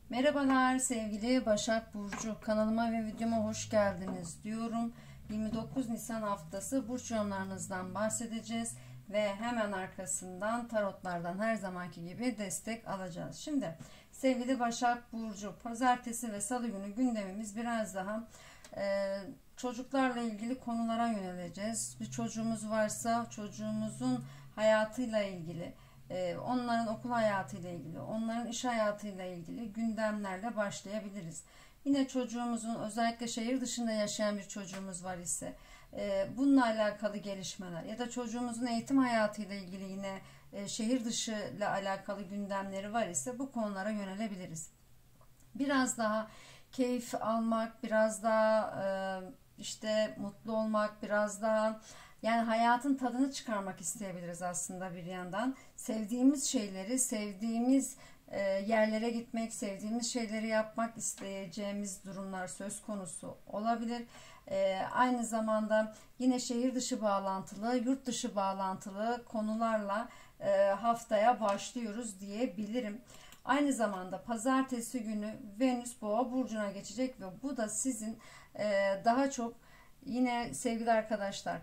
Merhabalar sevgili Başak Burcu, kanalıma ve videoma hoş geldiniz diyorum. 29 Nisan haftası burç yorumlarınızdan bahsedeceğiz ve hemen arkasından tarotlardan her zamanki gibi destek alacağız. Şimdi sevgili Başak Burcu, pazartesi ve salı günü gündemimiz biraz daha çocuklarla ilgili konulara yöneleceğiz. Bir çocuğumuz varsa çocuğumuzun hayatıyla ilgili, onların okul hayatıyla ilgili, onların iş hayatıyla ilgili gündemlerle başlayabiliriz. Yine çocuğumuzun, özellikle şehir dışında yaşayan bir çocuğumuz var ise bununla alakalı gelişmeler ya da çocuğumuzun eğitim hayatıyla ilgili yine şehir dışı ile alakalı gündemleri var ise bu konulara yönelebiliriz. Biraz daha keyif almak, biraz daha işte mutlu olmak, biraz daha yani hayatın tadını çıkarmak isteyebiliriz aslında bir yandan. Sevdiğimiz şeyleri, sevdiğimiz yerlere gitmek, sevdiğimiz şeyleri yapmak isteyeceğimiz durumlar söz konusu olabilir. Aynı zamanda yine şehir dışı bağlantılı, yurt dışı bağlantılı konularla haftaya başlıyoruz diyebilirim. Aynı zamanda pazartesi günü Venüs Boğa burcuna geçecek ve bu da sizin daha çok yine sevgili arkadaşlar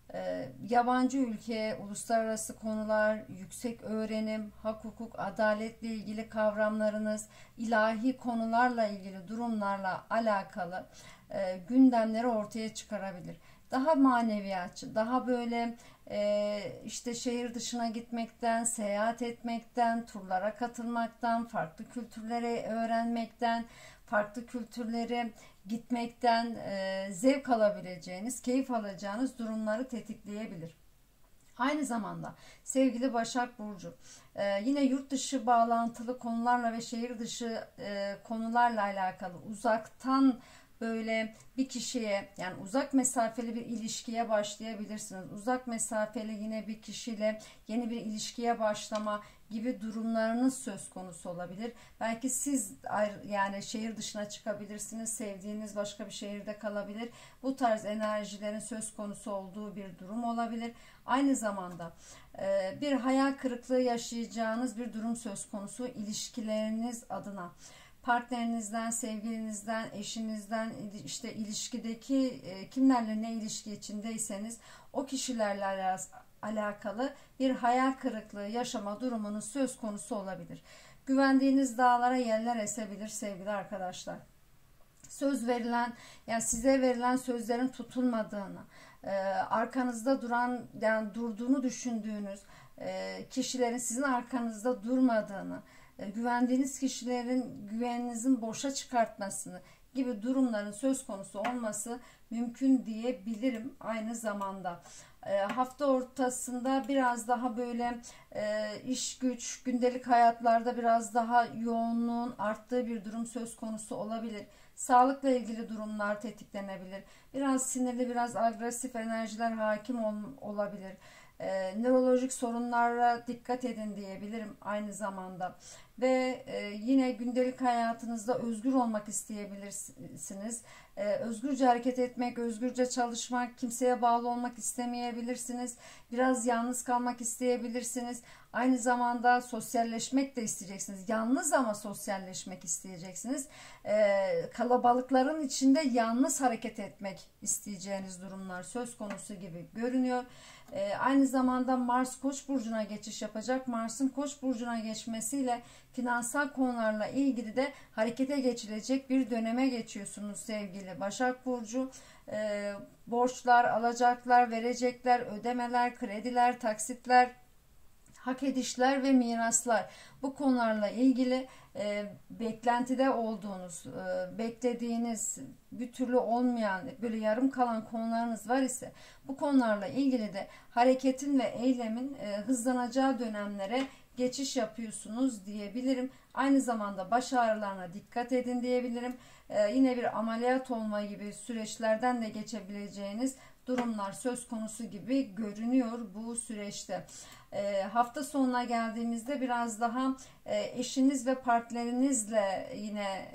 yabancı ülke, uluslararası konular, yüksek öğrenim, hak, hukuk, adaletle ilgili kavramlarınız, ilahi konularla ilgili durumlarla alakalı gündemleri ortaya çıkarabilir. Daha maneviyatçı, daha böyle işte şehir dışına gitmekten, seyahat etmekten, turlara katılmaktan, farklı kültürleri öğrenmekten, farklı kültürlere gitmekten zevk alabileceğiniz, keyif alacağınız durumları tetikleyebilir. Aynı zamanda sevgili Başak Burcu, yine yurt dışı bağlantılı konularla ve şehir dışı konularla alakalı uzaktan böyle bir kişiye, yani uzak mesafeli bir ilişkiye başlayabilirsiniz. Uzak mesafeli yine bir kişiyle yeni bir ilişkiye başlama gibi durumlarınız söz konusu olabilir. Belki siz yani şehir dışına çıkabilirsiniz. Sevdiğiniz başka bir şehirde kalabilir. Bu tarz enerjilerin söz konusu olduğu bir durum olabilir. Aynı zamanda bir hayal kırıklığı yaşayacağınız bir durum söz konusu ilişkileriniz adına. Partnerinizden, sevgilinizden, eşinizden, işte ilişkideki kimlerle ne ilişki içindeyseniz o kişilerle alakalı bir hayal kırıklığı yaşama durumunuz söz konusu olabilir. Güvendiğiniz dağlara yerler esebilir sevgili arkadaşlar. Söz verilen, yani size verilen sözlerin tutulmadığını, arkanızda duran, yani durduğunu düşündüğünüz kişilerin sizin arkanızda durmadığını, güvendiğiniz kişilerin güveninizin boşa çıkartmasını gibi durumların söz konusu olması mümkün diyebilirim. Aynı zamanda hafta ortasında biraz daha böyle iş güç, gündelik hayatlarda biraz daha yoğunluğun arttığı bir durum söz konusu olabilir. Sağlıkla ilgili durumlar tetiklenebilir. Biraz sinirli, biraz agresif enerjiler hakim olabilir. Nörolojik sorunlara dikkat edin diyebilirim aynı zamanda. Ve yine gündelik hayatınızda özgür olmak isteyebilirsiniz. Özgürce hareket etmek, özgürce çalışmak, kimseye bağlı olmak istemeyebilirsiniz. Biraz yalnız kalmak isteyebilirsiniz. Aynı zamanda sosyalleşmek de isteyeceksiniz. Yalnız ama sosyalleşmek isteyeceksiniz. Kalabalıkların içinde yalnız hareket etmek isteyeceğiniz durumlar söz konusu gibi görünüyor. Aynı zamanda Mars Koç burcuna geçiş yapacak. Mars'ın Koç burcuna geçmesiyle finansal konularla ilgili de harekete geçilecek bir döneme geçiyorsunuz sevgili Başak Burcu. Borçlar, alacaklar, verecekler, ödemeler, krediler, taksitler, hak edişler ve miraslar, bu konularla ilgili beklentide olduğunuz, beklediğiniz, bir türlü olmayan, böyle yarım kalan konularınız var ise bu konularla ilgili de hareketin ve eylemin hızlanacağı dönemlere geçiş yapıyorsunuz diyebilirim. Aynı zamanda baş ağrılarına dikkat edin diyebilirim. Yine bir ameliyat olma gibi süreçlerden de geçebileceğiniz durumlar söz konusu gibi görünüyor bu süreçte. Hafta sonuna geldiğimizde biraz daha eşiniz ve partnerinizle yine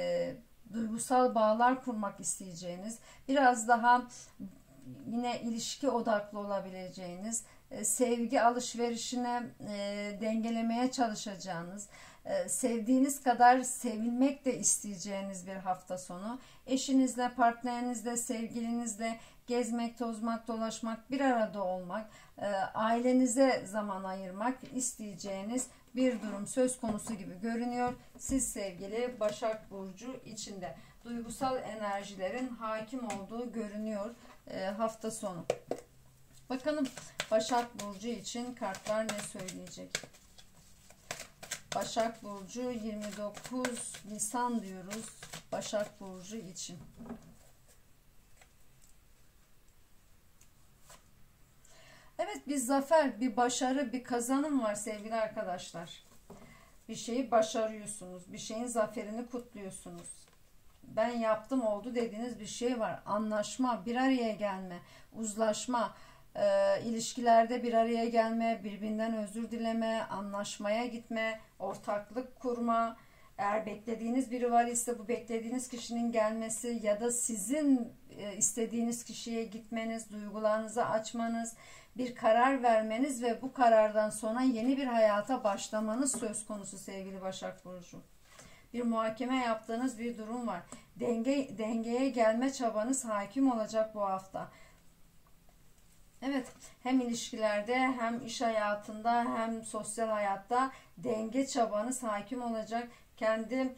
duygusal bağlar kurmak isteyeceğiniz, biraz daha yine ilişki odaklı olabileceğiniz, sevgi alışverişine dengelemeye çalışacağınız, sevdiğiniz kadar sevilmek de isteyeceğiniz bir hafta sonu. Eşinizle, partnerinizle, sevgilinizle gezmek, tozmak, dolaşmak, bir arada olmak, ailenize zaman ayırmak isteyeceğiniz bir durum söz konusu gibi görünüyor. Siz sevgili Başak Burcu içinde duygusal enerjilerin hakim olduğu görünüyor hafta sonu. Bakalım Başak Burcu için kartlar ne söyleyecek? Başak Burcu 29 Nisan diyoruz Başak Burcu için. Evet, bir zafer, bir başarı, bir kazanım var sevgili arkadaşlar. Bir şeyi başarıyorsunuz, bir şeyin zaferini kutluyorsunuz. Ben yaptım, oldu dediğiniz bir şey var. Anlaşma, bir araya gelme, uzlaşma, ilişkilerde bir araya gelme, birbirinden özür dileme, anlaşmaya gitme, ortaklık kurma. Eğer beklediğiniz biri var ise bu beklediğiniz kişinin gelmesi ya da sizin istediğiniz kişiye gitmeniz, duygularınızı açmanız, bir karar vermeniz ve bu karardan sonra yeni bir hayata başlamanız söz konusu sevgili Başak Burcu. Bir muhakeme yaptığınız bir durum var. Dengeye gelme çabanız hakim olacak bu hafta. Evet, hem ilişkilerde hem iş hayatında hem sosyal hayatta denge çabanız hakim olacak. Kendi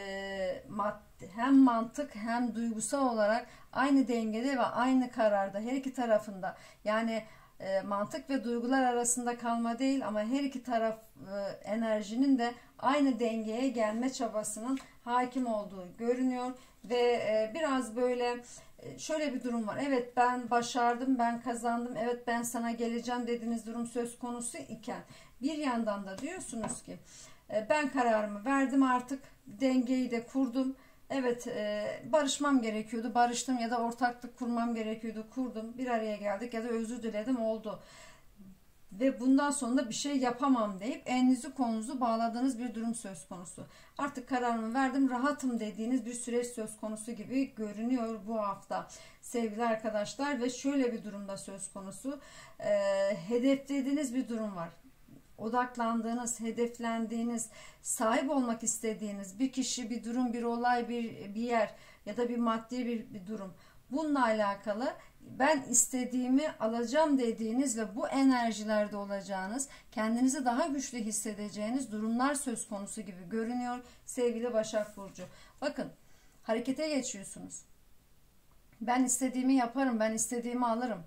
hem mantık hem duygusal olarak aynı dengede ve aynı kararda her iki tarafında, yani mantık ve duygular arasında kalma değil ama her iki taraf enerjinin de aynı dengeye gelme çabasının hakim olduğu görünüyor ve biraz böyle şöyle bir durum var. Evet, ben başardım, ben kazandım, evet ben sana geleceğim dediğiniz durum söz konusu iken bir yandan da diyorsunuz ki ben kararımı verdim, artık dengeyi de kurdum. Evet, barışmam gerekiyordu, barıştım, ya da ortaklık kurmam gerekiyordu, kurdum, bir araya geldik ya da özür diledim, oldu. Ve bundan sonra bir şey yapamam deyip elinizi kolunuzu bağladığınız bir durum söz konusu. Artık kararımı verdim, rahatım dediğiniz bir süreç söz konusu gibi görünüyor bu hafta sevgili arkadaşlar. Ve şöyle bir durumda söz konusu, hedeflediğiniz bir durum var. Odaklandığınız, hedeflendiğiniz, sahip olmak istediğiniz bir kişi, bir durum, bir olay, bir yer ya da bir maddi bir durum. Bununla alakalı ben istediğimi alacağım dediğiniz ve bu enerjilerde olacağınız, kendinizi daha güçlü hissedeceğiniz durumlar söz konusu gibi görünüyor sevgili Başak Burcu. Bakın, harekete geçiyorsunuz. Ben istediğimi yaparım, ben istediğimi alırım.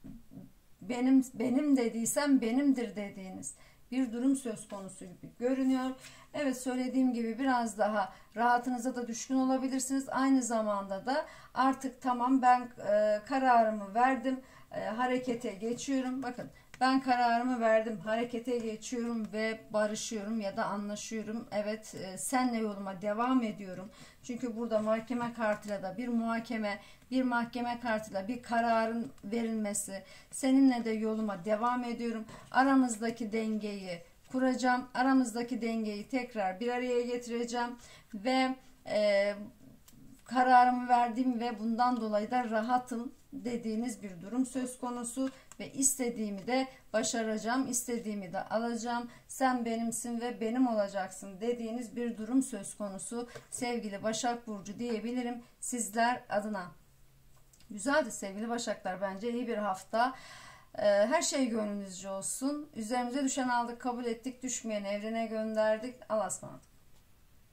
Benim dediysem benimdir dediğiniz bir durum söz konusu gibi görünüyor. Evet, söylediğim gibi biraz daha rahatınıza da düşkün olabilirsiniz. Aynı zamanda da artık tamam, ben kararımı verdim, harekete geçiyorum. Bakın, ben kararımı verdim, harekete geçiyorum ve barışıyorum ya da anlaşıyorum. Evet, senle yoluma devam ediyorum. Çünkü burada mahkeme kartıyla da bir muhakeme, bir mahkeme kartıyla bir kararın verilmesi, seninle de yoluma devam ediyorum. Aramızdaki dengeyi kuracağım, aramızdaki dengeyi tekrar bir araya getireceğim ve kararımı verdim ve bundan dolayı da rahatım dediğiniz bir durum söz konusu ve istediğimi de başaracağım, istediğimi de alacağım, sen benimsin ve benim olacaksın dediğiniz bir durum söz konusu sevgili Başak Burcu diyebilirim sizler adına. Güzeldi sevgili Başaklar, bence iyi bir hafta. Her şey gönlünüzce olsun. Üzerimize düşen aldık, kabul ettik, düşmeyen evrene gönderdik. Allah'a ısmarladık.